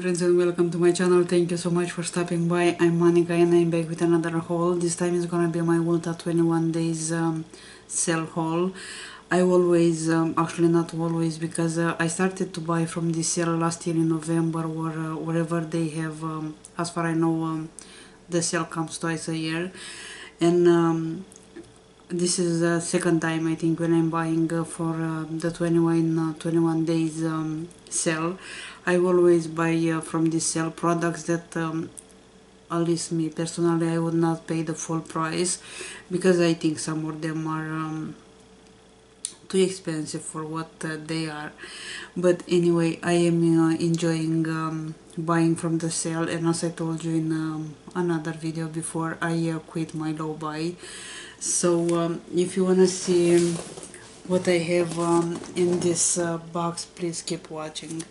friends, and welcome to my channel. Thank you so much for stopping by. I'm Monica and I'm back with another haul. This time is gonna be my Ulta 21 days sale haul. I always, actually not always, because I started to buy from this sale last year in November or wherever they have, as far I know, the sale comes twice a year. And this is the second time I think when I'm buying for the 21 days sale. I always buy from this sale products that at least me personally I would not pay the full price, because I think some of them are too expensive for what they are. But anyway, I am enjoying buying from the sale, and as I told you in another video before, I quit my low buy. So if you want to see what I have in this box, please keep watching.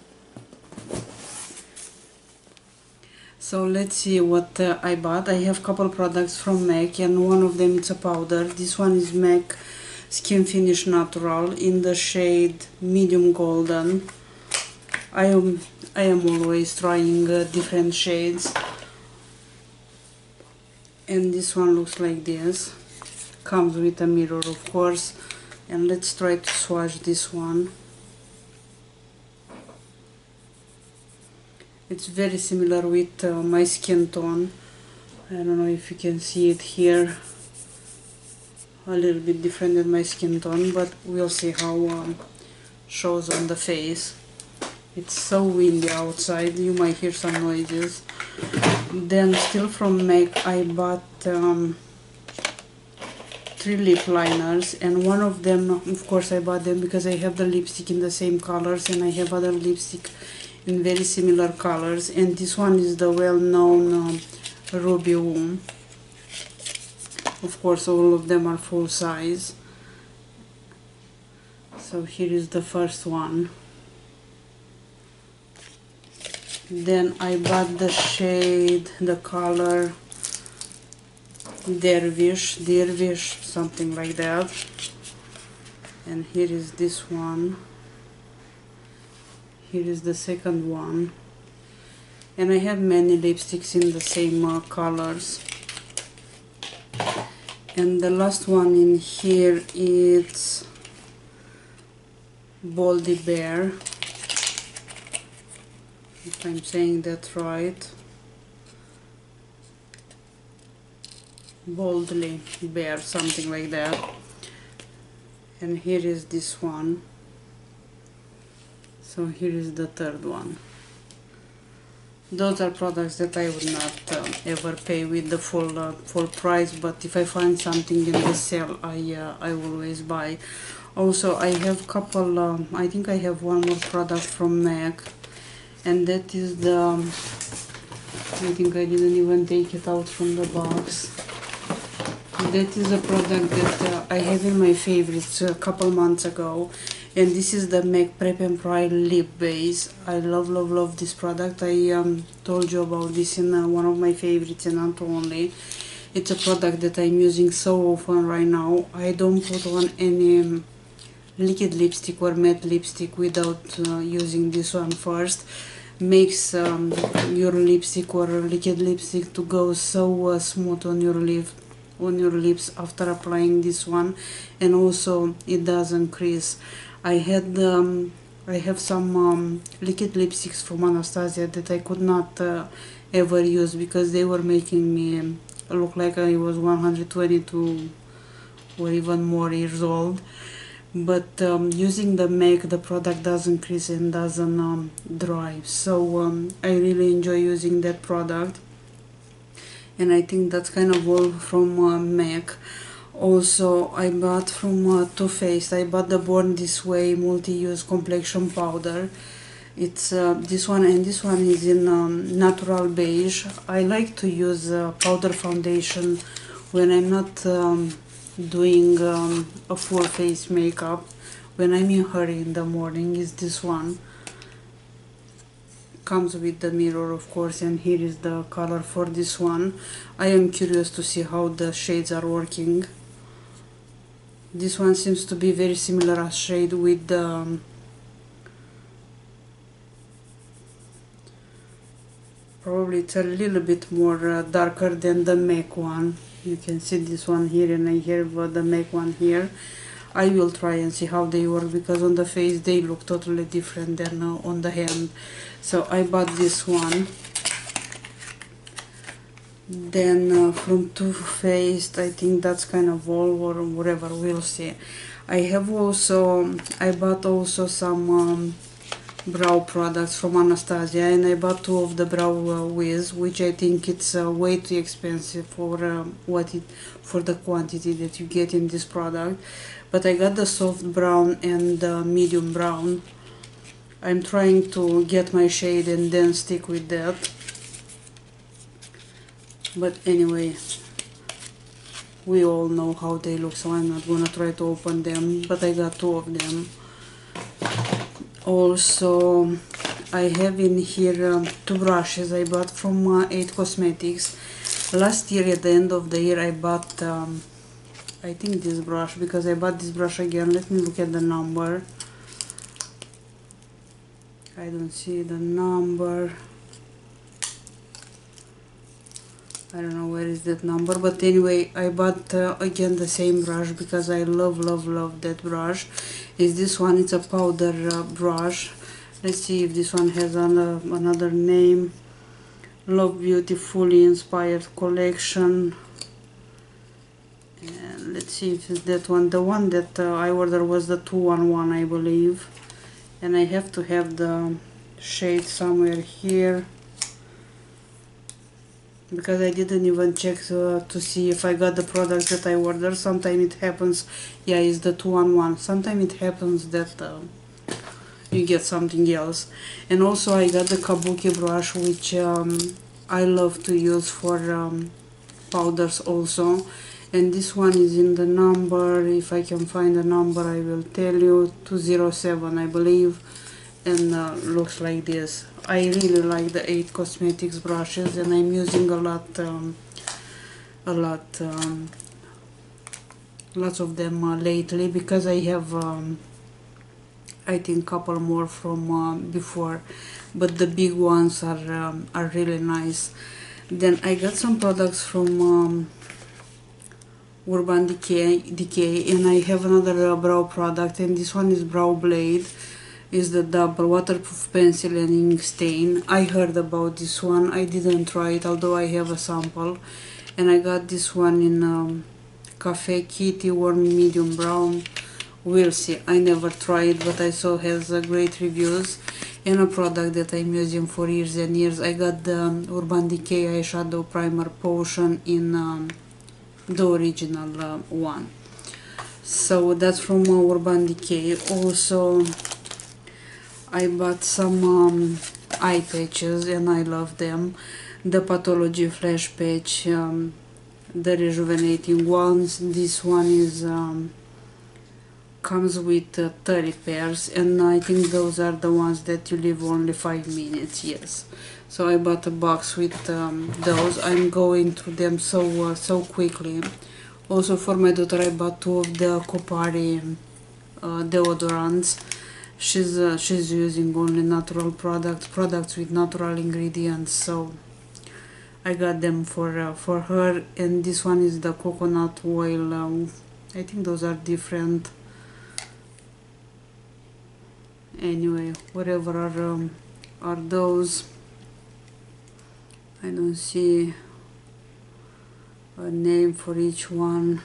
So let's see what I bought. I have couple products from MAC, and one of them is a powder. This one is MAC Skin Finish Natural in the shade medium golden. I am always trying different shades, and this one looks like this. Comes with a mirror, of course, and let's try to swatch this one. It's very similar with my skin tone. I don't know if you can see it here. A little bit different than my skin tone, but we'll see how shows on the face. It's so windy outside, you might hear some noises. Then still from MAC, I bought 3 lip liners, and one of them, of course I bought them because I have the lipstick in the same colors, and I have other lipstick in very similar colors, and this one is the well-known Ruby Woo. Of course all of them are full size. So here is the first one. Then I bought the shade, the color Dervish, something like that. And here is this one. Here is the second one. And I have many lipsticks in the same colors. And the last one in here is Boldy Bear, if I'm saying that right. Boldly Bear, something like that. And here is this one. So here is the third one. Those are products that I would not ever pay with the full price, but if I find something in the sale, I always buy. Also, I have couple, I think I have one more product from MAC, and that is the, I think I didn't even take it out from the box. That is a product that I have in my favorites a couple months ago, and this is the MAC Prep and Pride Lip Base. I love this product. I told you about this in one of my favorites, and not only. It's a product that I'm using so often right now. I don't put on any liquid lipstick or matte lipstick without using this one first. Makes your lipstick or liquid lipstick to go so smooth on your lips after applying this one, and also it doesn't crease. I have some liquid lipsticks from Anastasia that I could not ever use because they were making me look like I was 122 or even more years old. But using the MAC, the product doesn't crease and doesn't dry. So I really enjoy using that product. And I think that's kind of all from MAC. Also, I bought from Too Faced, I bought the Born This Way multi-use complexion powder. It's this one, and this one is in natural beige. I like to use powder foundation when I'm not doing a full face makeup. When I'm in a hurry in the morning, is this one. Comes with the mirror, of course, and here is the color for this one. I am curious to see how the shades are working. This one seems to be very similar as shade with the Probably it's a little bit more darker than the MAC one. You can see this one here, and I have the MAC one here. I will try and see how they work, because on the face they look totally different than on the hand. So I bought this one. Then from Too Faced, I think that's kind of all, or whatever, we'll see. I bought also some brow products from Anastasia, and I bought two of the brow wiz, which I think it's way too expensive for for the quantity that you get in this product. But I got the soft brown and the medium brown. I'm trying to get my shade and then stick with that. But anyway, we all know how they look, so I'm not gonna try to open them, but I got two of them. Also, I have in here two brushes I bought from 8 Cosmetics. Last year at the end of the year I bought I think this brush, because I bought this brush again. Let me look at the number. I don't see the number. I don't know where is that number, but anyway, I bought again the same brush, because I love that brush. Is this one? It's a powder brush. Let's see if this one has another name. Love Beauty Fully Inspired Collection. And let's see if it's that one. The one that I ordered was the 211, I believe. And I have to have the shade somewhere here, because I didn't even check to see if I got the product that I ordered. Sometimes it happens, yeah, it's the 211. Sometimes it happens that you get something else. And also I got the Kabuki brush, which I love to use for powders also. And this one is in the number, if I can find the number I will tell you, 207 I believe, and looks like this. I really like the 8 Cosmetics brushes, and I'm using lots of them lately, because I have I think couple more from before, but the big ones are really nice. Then I got some products from Urban Decay, and I have another brow product, and this one is Brow Blade. Is the double waterproof pencil and ink stain. I heard about this one. I didn't try it, although I have a sample. And I got this one in Cafe Kitty Warm Medium Brown. We'll see. I never tried, but I saw has great reviews. And a product that I'm using for years and years. I got the Urban Decay Eyeshadow Primer Potion in the original one. So that's from Urban Decay. Also, I bought some eye patches, and I love them. The Pathology Flash Patch, the rejuvenating ones. This one is comes with 30 pairs, and I think those are the ones that you leave only 5 minutes. Yes, so I bought a box with those. I'm going through them so quickly. Also for my daughter I bought two of the Kopari deodorants. She's using only natural products with natural ingredients, so I got them for her. And this one is the coconut oil. I think those are different. Anyway, whatever are those. I don't see a name for each one,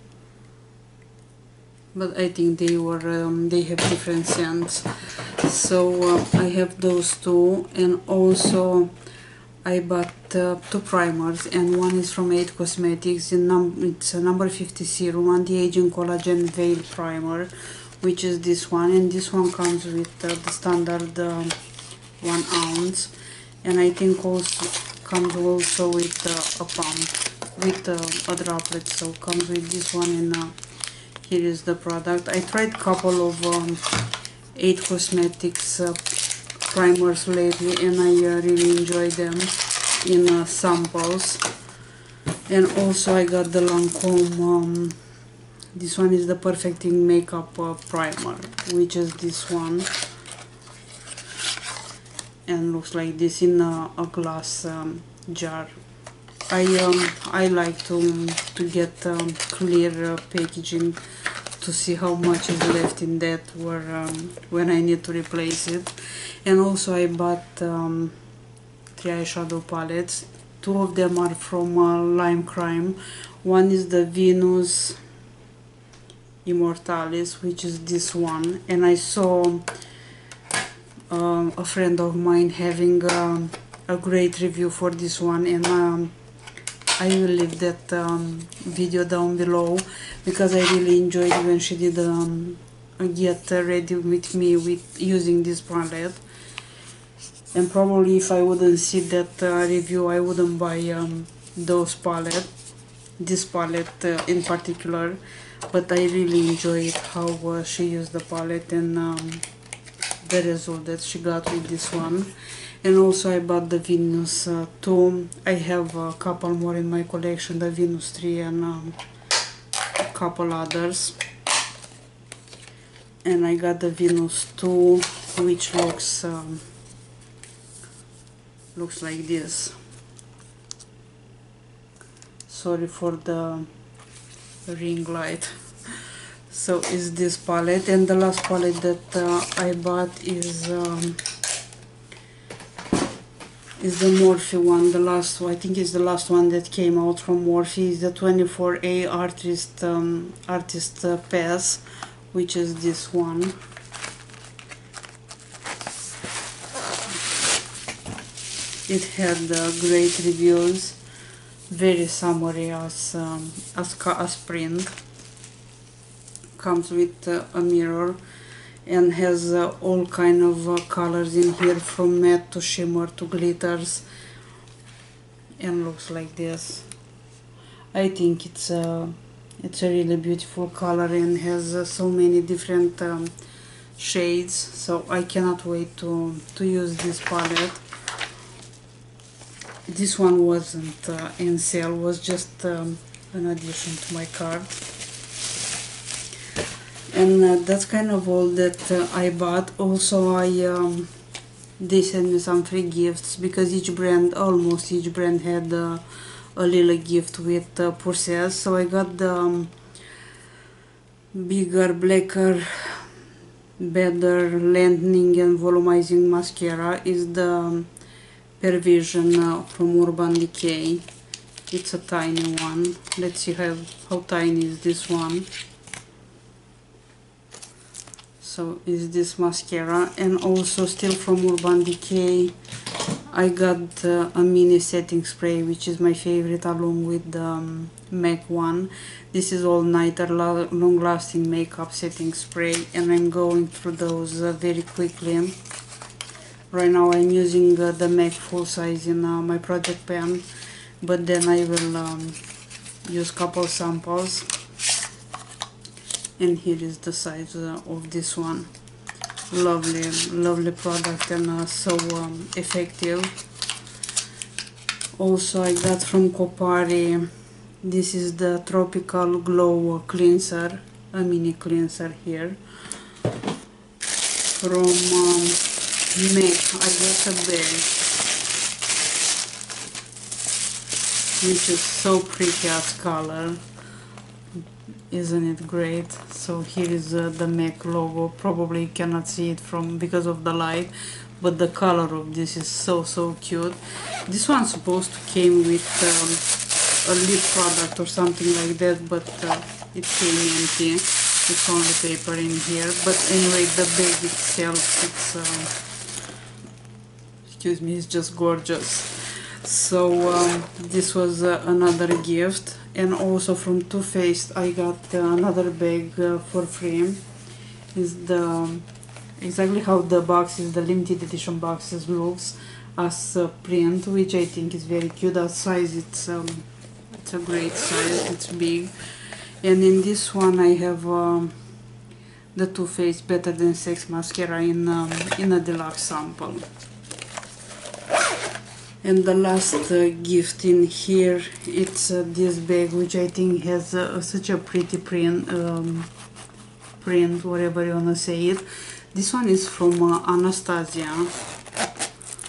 but I think they have different scents. So I have those two, and also I bought two primers, and one is from 8 Cosmetics. It's a number 50 serum anti-aging collagen veil primer, which is this one, and this one comes with the standard 1 ounce, and I think also comes also with a pump with a droplet. So comes with this one, and here is the product. I tried a couple of 8 Cosmetics primers lately, and I really enjoy them in samples. And also I got the Lancome, this one is the Perfecting Makeup Primer, which is this one. and looks like this in a glass jar. I like to get clear packaging to see how much is left in that, or when I need to replace it. And also I bought 3 eyeshadow palettes. 2 of them are from Lime Crime. One is the Venus Immortalis, which is this one, and I saw a friend of mine having a great review for this one, and I will leave that video down below, because I really enjoyed when she did get ready with me with using this palette. And probably if I wouldn't see that review, I wouldn't buy this palette in particular. But I really enjoyed how she used the palette, and the result that she got with this one. And also I bought the Venus 2. I have a couple more in my collection, the Venus 3 and a couple others. And I got the Venus 2, which looks like this. Sorry for the ring light. So is this palette, and the last palette that I bought is the Morphe one. The last one, I think, is the last one that came out from Morphe, is the 24A artist pass, which is this one. It had great reviews, very summery as print. Comes with a mirror and has all kind of colors in here, from matte to shimmer to glitters, and looks like this. I think it's a really beautiful color and has so many different shades, so I cannot wait to use this palette. This one wasn't in sale, was just an addition to my cart. And that's kind of all that I bought. Also they sent me some free gifts, because almost each brand had a little gift with purses. So I got the bigger, blacker, better lengthening and volumizing mascara. Is the Pervision from Urban Decay. It's a tiny one. Let's see how tiny is this one. So is this mascara. And also still from Urban Decay, I got a mini setting spray, which is my favorite, along with the MAC one. This is all nighter long lasting makeup setting spray, and I'm going through those very quickly. Right now I'm using the MAC full size in my project pan, but then I will use couple samples. And here is the size of this one. Lovely product, and so effective. Also I got from Kopari, this is the Tropical Glow Cleanser, a mini cleanser here. From MAC I got a bag, which is so pretty as color. Isn't it great? So here is the MAC logo. Probably you cannot see it because of the light, but the color of this is so cute. This one's supposed to came with a lip product or something like that, but it came empty. It's only paper in here. But anyway, the bag itself, excuse me, it's just gorgeous. So this was another gift. And also from Too Faced I got another bag for free. Is exactly how the boxes, the limited edition boxes, looks as print, which I think is very cute. That size, it's a great size, it's big. And in this one I have the Too Faced Better Than Sex mascara in a deluxe sample. And the last gift in here, it's this bag, which I think has such a pretty print, whatever you wanna say it. This one is from Anastasia.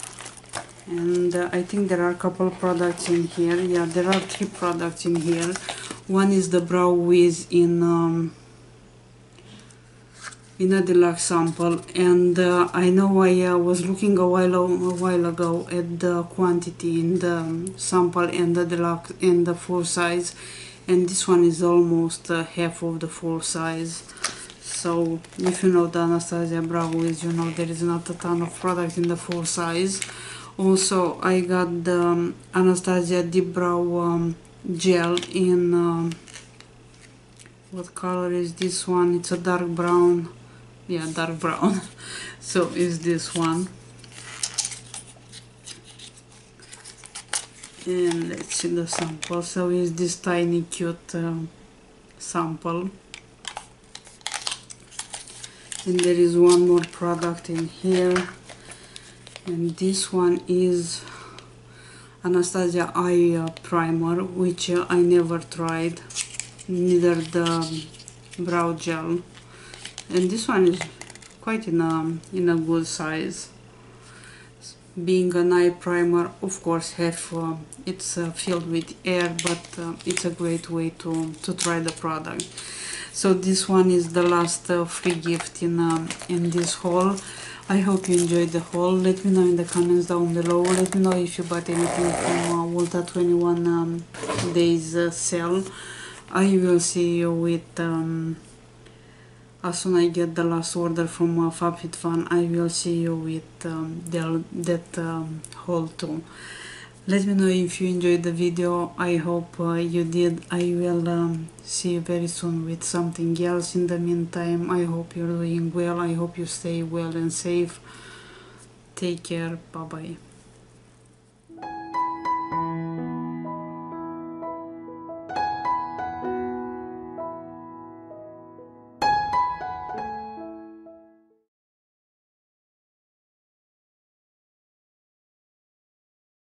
And I think there are a couple products in here. Yeah, there are 3 products in here. One is the Brow Wiz in a deluxe sample, and I know I was looking a while ago at the quantity in the sample and the deluxe and the full size, and this one is almost half of the full size. So if you know the Anastasia Brow Wiz, you know there is not a ton of product in the full size. Also, I got the Anastasia Deep Brow Gel in what color is this one? It's a dark brown. Yeah, dark brown. So is this one. And let's see the sample. So is this tiny cute sample. And there is one more product in here, and this one is Anastasia Eye Primer, which I never tried, neither the brow gel, and this one is quite in a good size. Being an eye primer, of course, it's filled with air, but it's a great way to try the product. So this one is the last free gift in this haul. I hope you enjoyed the haul. Let me know in the comments down below. Let me know if you bought anything from Ulta 21 days sale. I will see you with as soon as I get the last order from FabFitFun. I will see you with that haul too. Let me know if you enjoyed the video. I hope you did. I will see you very soon with something else. In the meantime, I hope you're doing well. I hope you stay well and safe. Take care. Bye bye.